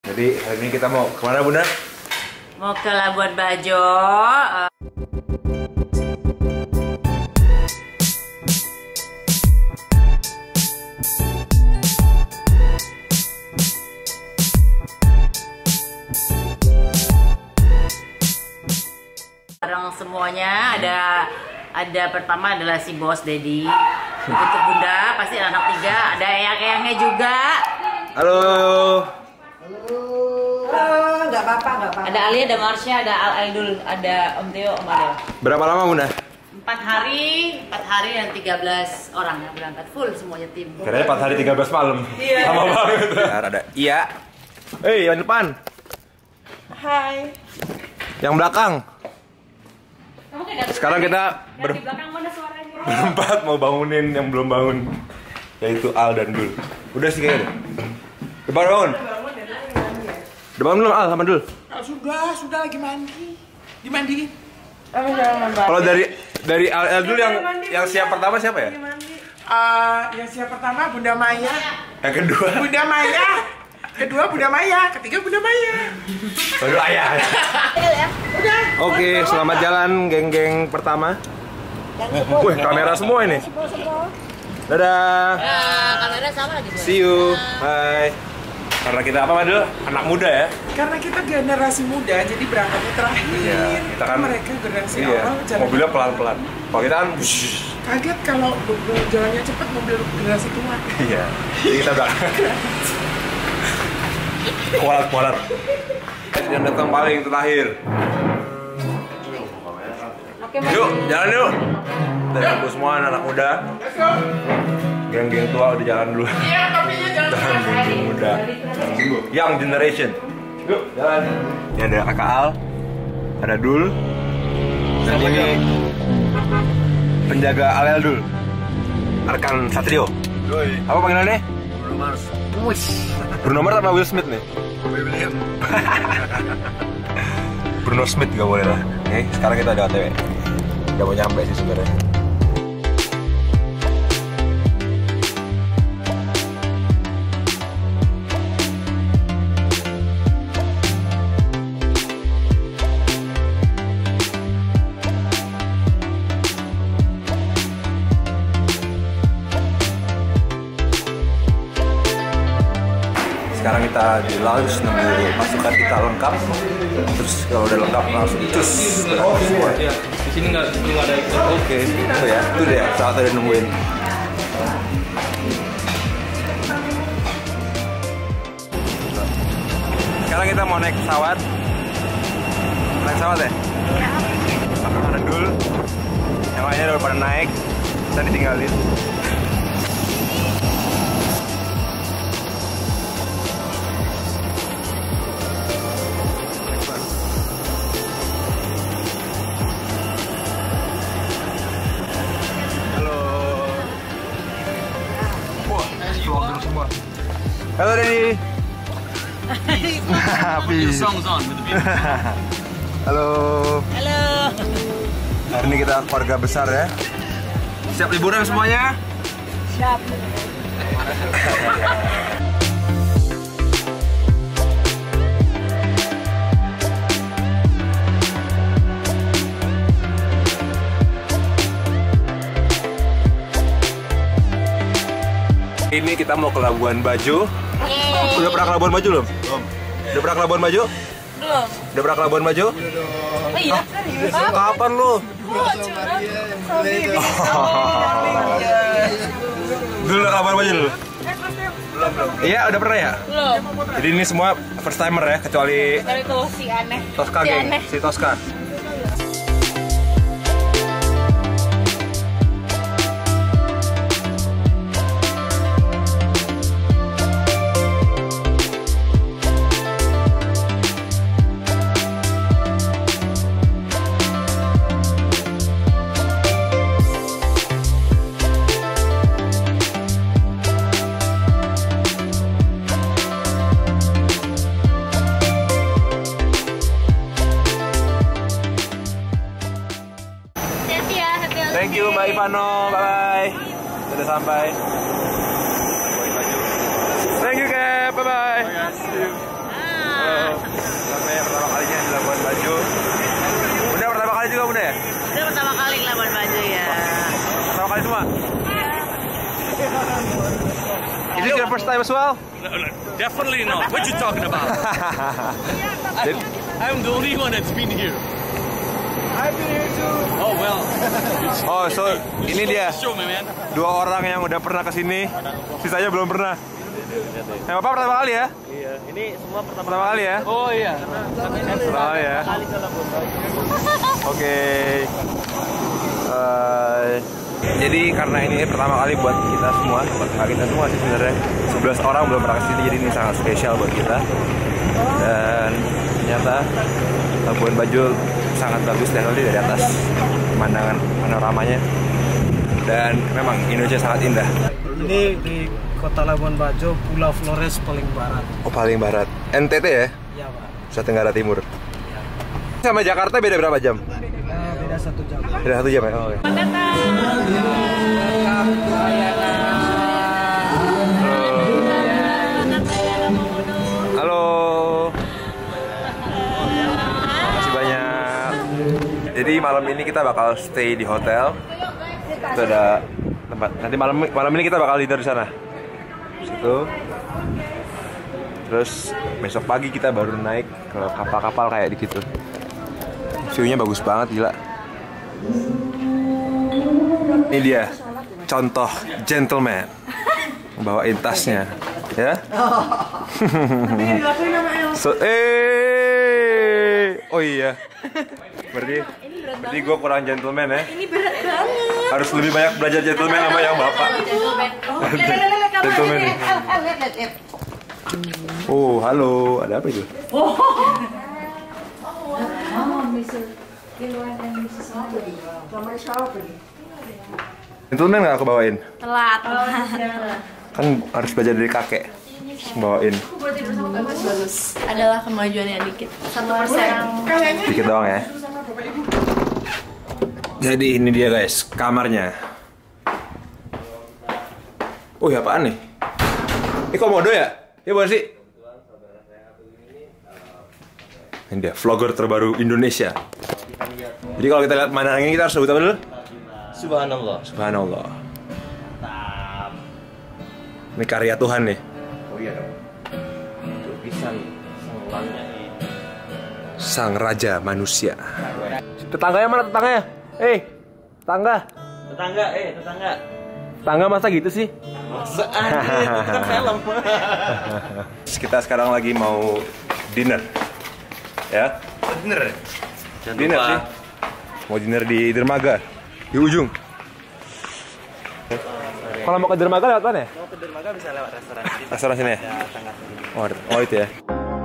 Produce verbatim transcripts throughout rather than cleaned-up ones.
Jadi hari ini kita mau kemana Bunda? Mau ke Labuan Bajo. Uh... Bareng semuanya ada ada pertama adalah si bos Dedi. Untuk Bunda pasti anak tiga, ada eyang-eyangnya juga. Halo. Halo, nggak apa-apa, nggak apa-apa. Ada Ali, ada Marsha, ada Al Eldul, ada Om Theo, Om Adel. Berapa lama Bunda? Empat hari, empat hari dan tiga belas orang yang berangkat full semuanya tim. Kayaknya empat hari tiga belas malam. Iya. Lama banget. Ada iya. Hei, yang depan. Hai. Yang belakang. Sekarang kita ber di belakang mana suaranya? berempat mau bangunin yang belum bangun, yaitu Al dan Dul. Udah sih kayaknya. Depan bangun. Depan belum Al sama Dul? Oh, sudah, sudah lagi mandi. Dimandiin. Kalau dari dari Al, Al Dul yang yang siap pertama siapa ya? Uh, yang siap pertama Bunda Maya. Yang kedua Bunda Maya. Kedua Bunda Maya, ketiga Bunda Maya. baru ayah. Udah. Oke, selamat jalan geng-geng pertama. Wih, kamera semua ini. Dadah. Ya, kamera sama lagi. See you. Bye. Karena kita apa Madul? Anak muda ya. Karena kita generasi muda, jadi berangkatnya terakhir. Iya, kita kan mereka generasi iya, awal jalan. mobilnya pelan-pelan. Kalau kita kan bush. Kaget kalau jalannya cepet mobil generasi tua. Iya. Jadi kita udah kualat-kualat. Yang datang paling terakhir. Oke, Yuk, jalan yuk. Dari aku semua anak muda. Geng-geng tua udah jalan dulu. Iya, topinya jalan. Dan geng-geng muda. Young generation. Yuk, jalan. Ini ada Kakak Al, ada Dul, dan ini penjaga Al Dul, Arkan Satrio. Apa panggilannya? Bruno Mars. Bruno Mars sama Will Smith nih? William. Bruno Smith gak boleh lah. Oke, sekarang kita ada O T W. Udah mau nyampe sih sebenarnya. Sekarang kita di lounge nunggu masukan kita lengkap. Terus kalau udah lengkap langsung cus berangkat semua. Di sini nggak belum ada itu. Oke, itu ya, itu deh saat udah nungguin. Sekarang kita mau naik pesawat. Naik pesawat ya? Iya. Ada Dul. Yang lainnya udah pada naik. Kita ditinggalin. Halo Dedi. Habis. Halo. Halo. Hari ini kita keluarga besar ya. Siap liburan semuanya? Siap. Ini kita mau ke Labuan Bajo. Yeay. Udah pernah ke Labuan Bajo belum? Belum. Udah pernah ke Labuan Bajo? Belum. Udah pernah ke Labuan Bajo? Oh iya. Kapan lu? Dulu udah ke Labuan Bajo dulu? Belum, belum. Iya, udah pernah ya? Belum. Jadi ini semua first timer ya, kecuali Dari itu si aneh. Tosca Si geng, aneh. si Tosca. Thank you Mbak Ivano, bye bye. Sudah sampai. Thank you Cap, bye bye. time as well? No, no, definitely not. What you talking about? I, I'm the only one that's been here. I've been here too. Oh well. Oh, so ini dia Show me, man. dua orang yang udah pernah kesini, sisanya belum pernah. Eh, Bapak pertama kali ya? Iya, ini semua pertama, Pertama kali ya? Oh iya. Pertama kali ya? kali ke Labuan Bajo. Oke. Eh, jadi karena ini pertama kali buat kita semua, buat kita semua sih sebenarnya. sebelas orang belum pernah kesini, jadi ini sangat spesial buat kita. Dan ternyata Labuan Bajo sangat bagus dari dari atas, pemandangan panoramanya. Dan memang Indonesia sangat indah. Ini di Kota Labuan Bajo, Pulau Flores paling barat. Oh, paling barat. N T T ya? Iya, Pak. Nusa Tenggara Timur. Sama Jakarta beda berapa jam? Eh, beda satu jam. Beda satu jam ya? Oh, oke. Halo. Makasih banyak. Jadi malam ini kita bakal stay di hotel. Itu ada tempat. Nanti malam malam ini kita bakal tidur di sana. Situ. Terus besok pagi kita baru naik ke kapal-kapal kayak di gitu. View-nya bagus banget, gila. Ini dia contoh gentleman bawain tasnya, ya. So, eh, oh iya. Berarti, berarti gue kurang gentleman ya. Ini berat banget. Harus lebih banyak belajar gentleman sama yang bapak. Gentleman. Oh, halo. Ada apa itu? Gentleman nggak aku bawain? Telat. Kan harus belajar dari kakek. Bawain. Adalah kemajuannya dikit. Satu persen. Dikit doang ya. Jadi ini dia guys, kamarnya. Oh ya, apaan nih? Ini komodo ya? Iya bukan sih? Ini dia, vlogger terbaru Indonesia. Jadi kalau kita lihat pemandangan ini, kita harus sebut apa dulu? Subhanallah. Subhanallah. Ini karya Tuhan nih. Oh iya dong. Lukisan senglamnya ini. Sang Raja Manusia. Tetangganya mana tetangganya? Eh, tetangga. Tetangga, eh tetangga. Tetangga masa gitu sih? Masa anjir, itu kan film. Kita sekarang lagi mau dinner. Ya? Dinner. Jangan Dinner lupa. sih. Mau dinner di dermaga. Di ujung. Kalau mau ke dermaga lewat mana ya? Mau ke dermaga bisa lewat restoran sini. Restoran sini ya? Ya, sangat ini. Oh, oh itu ya.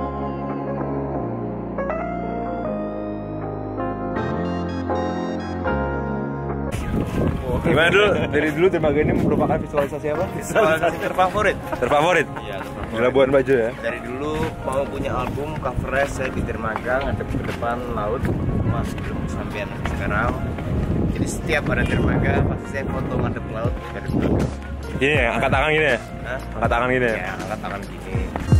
Gimana dulu? Dari dulu dermaga ini merupakan visualisasi apa? Visualisasi terfavorit. Terfavorit? Iya, Di Labuan Bajo ya? dari dulu mau punya album cover saya di dermaga ngadep ke depan laut, masih belum kesampaian sekarang. Jadi setiap ada dermaga pasti saya foto ngadep laut dari belakang. Gini ya, angkat tangan gini ya? Hah? Angkat tangan gini ya? Ya, angkat tangan gini.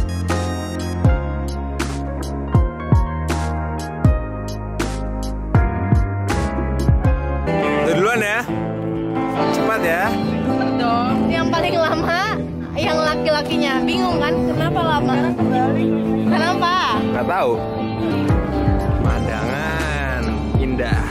Udah duluan ya? Cepat ya? Dong. Yang paling lama, yang laki-lakinya bingung kan? Kenapa lama? Kenapa? Nggak tahu. Pemandangan indah.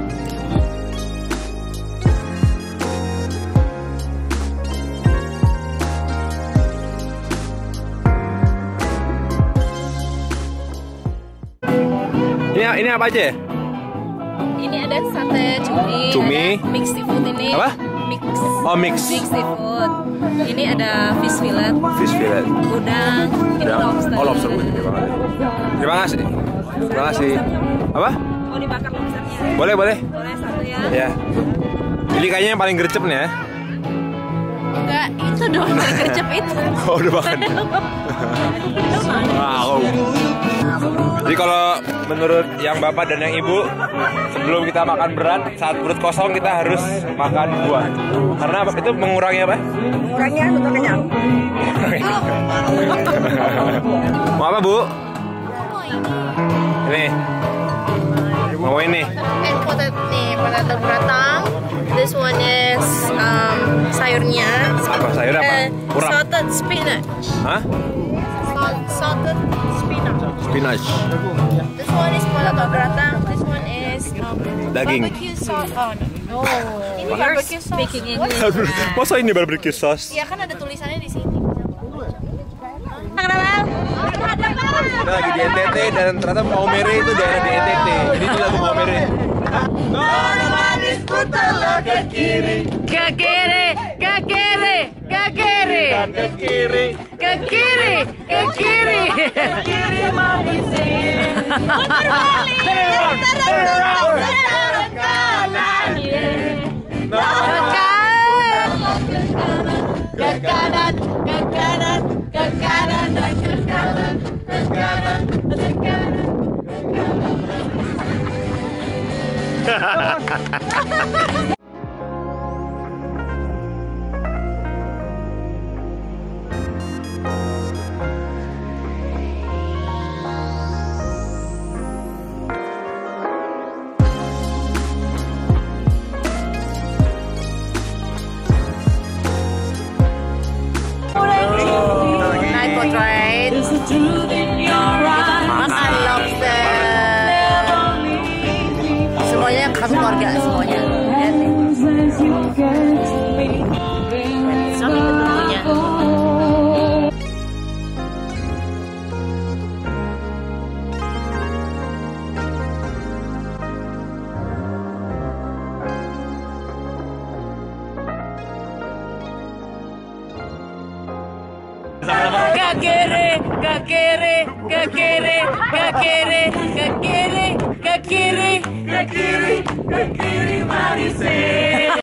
Ini ini apa aja ya? Ini ada sate cumi. Cumi. Ada mix seafood ini. Apa? Mix. Oh, mix. Mix seafood. Ini ada fish fillet. Fish fillet. Udang. Ini Udang. lobster. Oh, lobster. Terima kasih. Terima kasih. Terima kasih. Apa? Mau dibakar lobsternya? Boleh, boleh. Boleh satu ya? Ya. Ini kayaknya yang paling gercep nih ya. Enggak, itu dong yang gercep itu. Oh, udah makan. Wow. Jadi kalau menurut yang bapak dan yang ibu, sebelum kita makan berat, saat perut kosong kita harus makan buah. Karena apa? Itu mengurangi apa? Kurangnya betul kenyang. Mau apa, Bu? Ini. Mau ini. Eh, potato nih, potato beratang. This one is um, sayurnya. Apa sayur apa? Uh, Urap. salted spinach. Hah? Salt, salted spinach. Spinach. This one is palato gratang. This one is um, Daging. barbecue sauce. Oh no. Ini barbecue sauce. Speaking English. Masa ini barbecue sauce? Ya kan ada tulisannya di sini. Kita lagi di N T T dan ternyata Maumere itu daerah di N T T. Jadi ini lagu Maumere. Ke kiri, ke kiri, ke kiri, ke kiri, ke kiri, ke kiri, ke kiri ke kanan, ke kanan, ke kanan, ke kanan, ke kanan, ke kanan. Night boat ride. Makan lobster. Semuanya kami keluarga semuanya. Lihat nih. Suami tentunya. Ke kiri, ke kiri, ke kiri, ke kiri, ke kiri, ke kiri, ke kiri, ke kiri, mari